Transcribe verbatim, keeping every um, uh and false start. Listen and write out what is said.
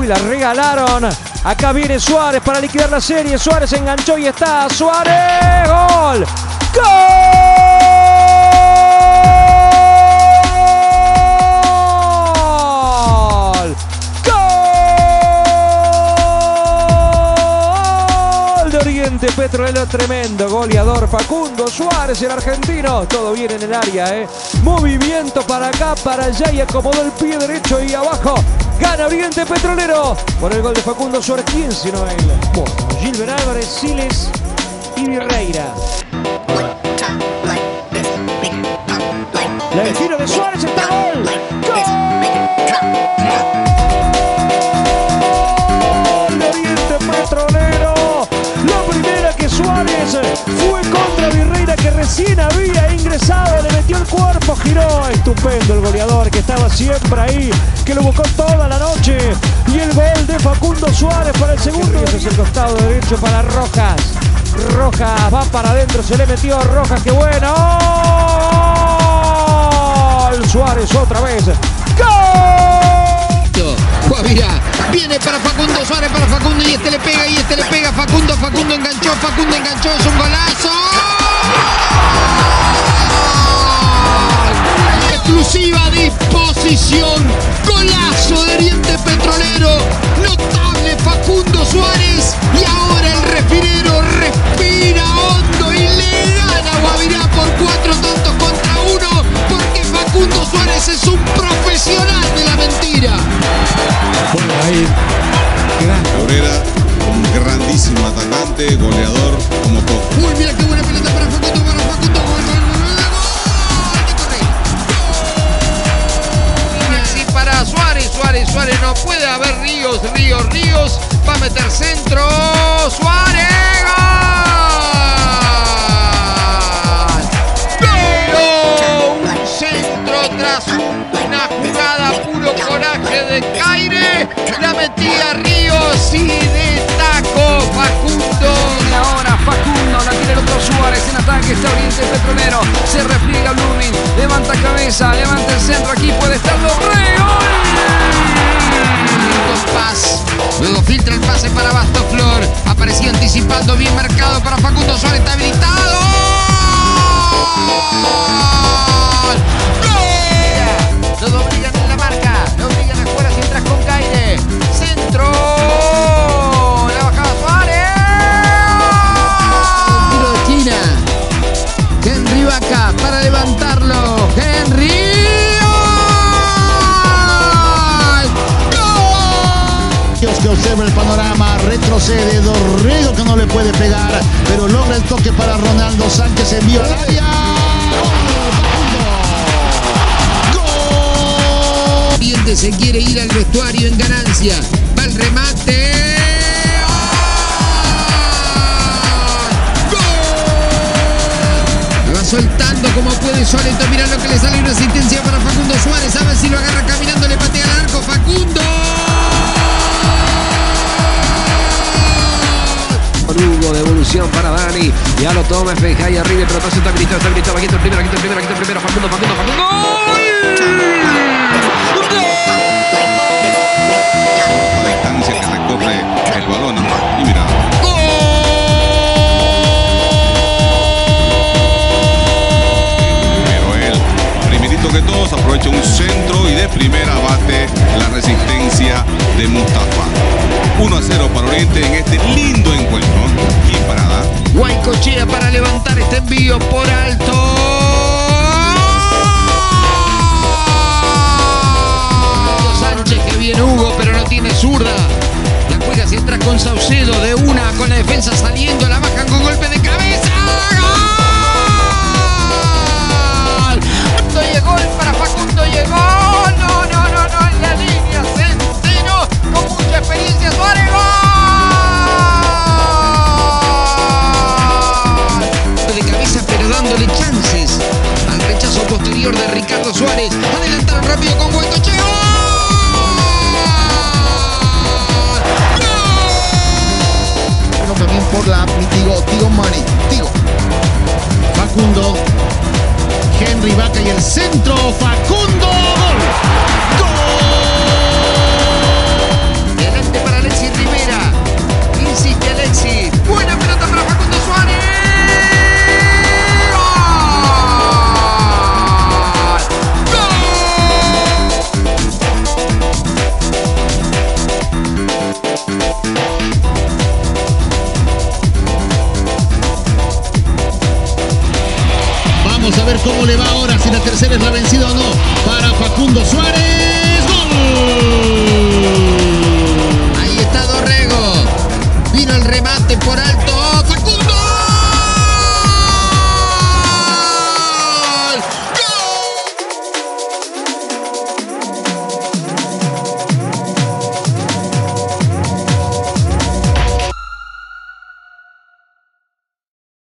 Uy, la regalaron. Acá viene Suárez para liquidar la serie. Suárez enganchó y está. Suárez. Gol. Gol. Gol de Oriente Petrolero. Tremendo goleador Facundo Suárez, el argentino. Todo bien en el área, ¿eh? Movimiento para acá, para allá y acomodó el pie derecho y abajo. Gana Oriente Petrolero por el gol de Facundo Suárez. ¿Quién sino él? Bueno, Gilbert Álvarez, Siles y Virreira. El giro de Suárez, está gol. ¡Gol de Oriente Petrolero! La primera que Suárez fue contra Virreira, que recién había ingresado, le metió el cuerpo, giró. Estupendo el goleador que estaba siempre ahí, que lo buscó toda la noche. Y el gol de Facundo Suárez para el segundo. Ese es el costado derecho para Rojas. Rojas va para adentro, se le metió a Rojas, qué bueno. ¡Gol! Suárez otra vez. ¡Gol! Guavirá, viene para Facundo Suárez, para Facundo, y este le pega, y este le pega. Facundo, Facundo enganchó, Facundo enganchó, es un golazo. Exclusiva disposición, golazo de Oriente Petrolero, notable Facundo Suárez, y ahora el refinero respira hondo y le gana a Guavirá por cuatro tantos contra uno, porque Facundo Suárez es un profesional de la mentira. Bueno, ahí, Cabrera, un grandísimo atacante, goleador, como todo. Uy, mira qué buena pelota para Facundo, para Facundo, gol, gol, gol, gol, Maxi para Suárez, Suárez, Suárez, no puede haber Ríos, Ríos, Ríos, va a meter centro, Suárez, gol, un centro tras una jugada, puro coraje de Caire, la metía Ríos y de taco Facundo. Y ahora Facundo, la tiene el otro Suárez en ataque, está Oriente Petrolero, se repliega Blooming, levanta cabeza, levanta el centro, aquí puede estar Lorrey, ¡gol! Paz, luego filtra el pase para Bastoflor, apareció anticipando, bien marcado para Facundo Suárez, está habilitado. ¡Gol! Lo obligan en la marca, lo obligan a jugar hacia atrás con Caire, centro, la bajada Suárez, tiro de esquina, Henry Vaca para levantarlo, Henry. Que observa el panorama, retrocede, Dorrego que no le puede pegar, pero logra el toque para Ronaldo Sánchez, envío al área. ¡Gol! Oriente se quiere ir al vestuario en ganancia, va el remate. ¡Gol! Va soltando como puede Suárez, mira lo que le sale, una asistencia para Facundo Suárez, a ver si lo agarra caminando, le patea al arco Facundo. Hugo, devolución para Dani, ya lo toma Fejay arriba, pero pasa, está habilitado, está habilitado, aquí está el primero, aquí está el primero, aquí está el primero, Facundo, Facundo, Facundo, ¡gol! La distancia que recorre el balón, y mira. Pero él, primerito que todos, aprovecha un centro y de primera bate la resistencia de Mustafa. uno a cero para Oriente en este lindo encuentro. Y parada. Guaycochea para levantar este envío por alto. Sánchez, que viene Hugo, pero no tiene zurda. La juega hacia atrás con Saucedo, de una, con la defensa saliendo, la bajan con golpe de cabeza. ¡Gol! Y el gol para Facundo, llegó. No, no, no, no, en la línea, Centeno, con mucha experiencia, Suárez, ¡gol! De cabeza, pero dándole chances al rechazo posterior de Ricardo Suárez. Adelantaron rápido con Guaycochea. Bueno, también por la Tigo, Tigo Money, Tigo. Facundo, Henry Vaca y el centro, Facundo, gol. ¡Gol! ver cómo le va ahora, si la tercera es la vencida o no. Para Facundo Suárez. ¡Gol! Ahí está Dorrego. Vino el remate por alto.